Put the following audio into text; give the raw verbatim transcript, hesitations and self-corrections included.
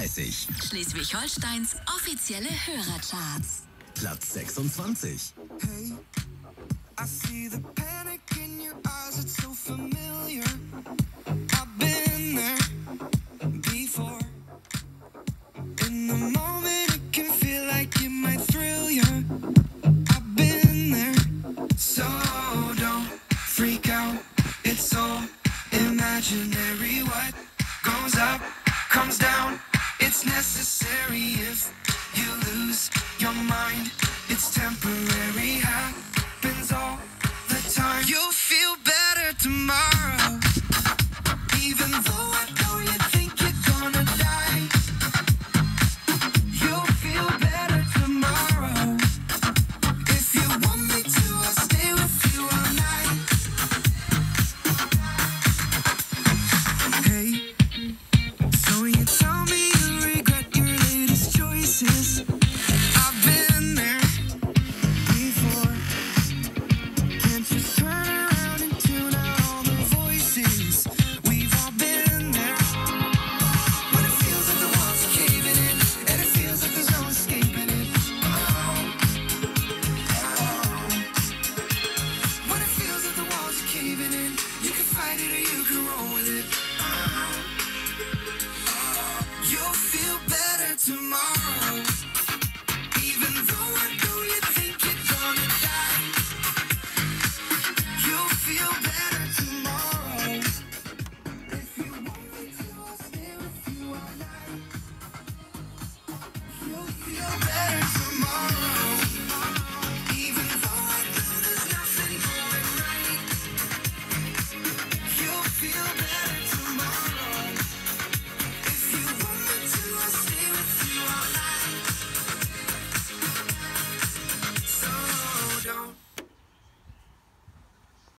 dreißig. Schleswig-Holsteins offizielle Hörercharts. Platz sechsundzwanzig. Hey, I see the panic in your eyes, it's so familiar. I've been there before. In the moment it can feel like it might thrill you. I've been there, so don't freak out. It's all imaginary.